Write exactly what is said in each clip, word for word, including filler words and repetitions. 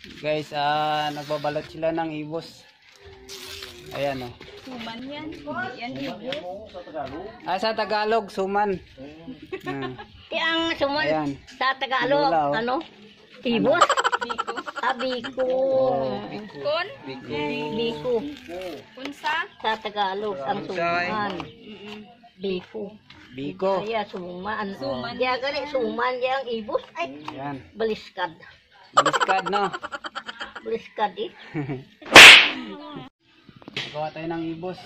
Guys, ah nagbabalot sila ng ibos. Ayan oh. Suman yan. Yan ibos. Ah, sa Tagalog, suman. Hmm. Yang suman Ayan. sa Tagalog, Lula, oh. ano? Ibos. Biko. Ah, biko. Kun. Biko. Biko. Kunsa. Sa Tagalog, ang suman. Mm-mm. Biko. Biko. Kaya suman. Suman. Kaya gani suman yang ibos. Ay, Ayan. baliskad. Biskad, no? Baliskad eh. Gawa tayo ng ibos.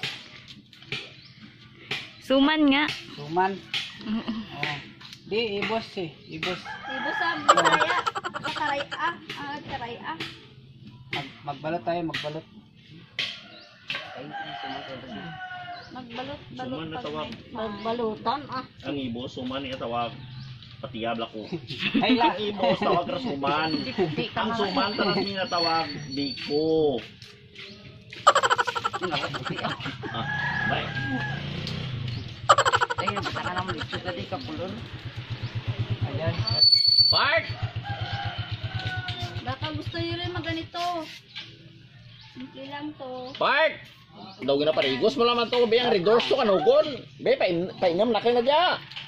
Suman nga. Suman. Oh. Di, ibos eh. Ibos. Ibos sa Bisaya. Karaya. Ah, karaya. Mag magbalot tayo, magbalot. Magbalot. Suman na tawag. Magbalutan ah. Ang ibos, suman niya tawag. Patiyabla ko. Ay, la. Ang ibos tawag ra suman. Ang suman taras niya tawag biko. Ah, bye. Ayan. Park! Baka gusto nyo rin maganito. Simple lang to. Park! Daw gina parigos mo naman to, be ang redors to kanugon. Be pain paingam na kay na dia.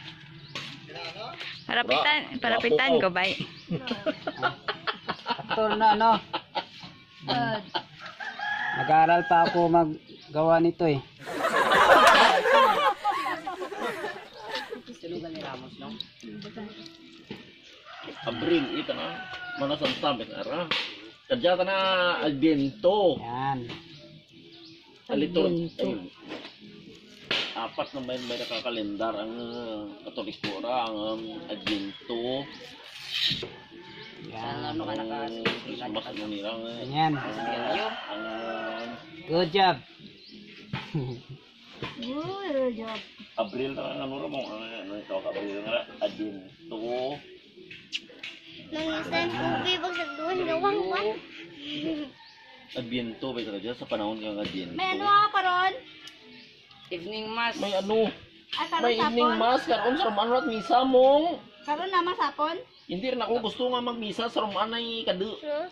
Parapitan, parapitan ko, bay. Aktor na, no? Uh, Nag-aaral pa ako maggawa nito eh. Abril ito na. Mana sa tabet ara. Kadya ta na albento. Ayan. Alitor. Ayun. Apat na may may nakakalendar ang uh, Katolikura, ang um, Advento. Ayan. Ang Christmas ano nilang uh, Ayan. ang ang Good job. Good job. Abril na ano ra mo ang ano ito Abril nga Advento. Nangisan kung bibag sa duwan gawang man. Advento ba ito sa panahon ng Advento. may ano ako karon? Evening mass. May ano? Ah, karon May evening sapon? mass karon sa Roman at misa mong. Karon naman sapon? Hindi rin ako gusto nga magmisa sa Roman ay kadu.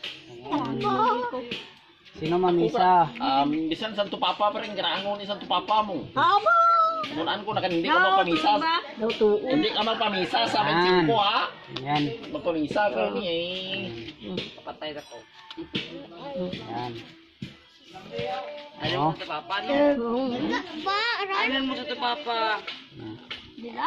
Sino mamisa? Um, bisan Santo Papa pa rin garaangon ni Santo Papa mo. Aba! Munaan ko na kan hindi ka magpamisa. Lutuon. Hindi ka magpamisa sa Ah. amin ko ha. Ayan. Magpamisa ka ni eh. Patay na ko. Ayan. Ba, aray. Ayan mo sa papa. Dila?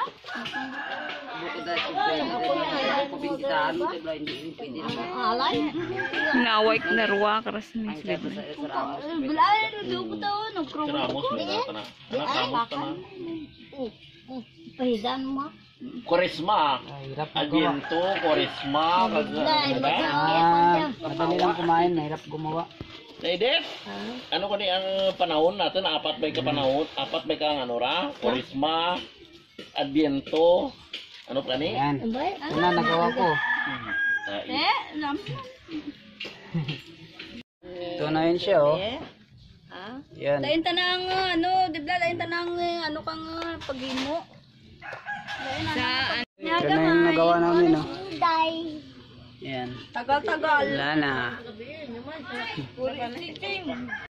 Alay. Naway na ruwa karas ni Slim. Bulayan do ko to nagkro. Ramos mo na ka na. Anak Ramos ka na. Pahidan mo. Koresma. Ay, hirap magawa. Advento, Koresma, kag Dahil ano ba? Ah, madali lang kumain, mahirap gumawa. Ladies, ano ko ni ang panahon natin? Apat ba ka panahon? Apat ba ka ang ano ra? Koresma, Advento, ano pa ni? Ayan. Ba? Ito na, nagawa ko. Ah, Eh, lam. Ito na yun siya, oh. Ha? Yan. Lain tanang ano, dibla lain tanang ano kang paghimo. Sa Ito na yung nagawa namin, oh. Day. Yan. tagal-tagal. Wala na. Puri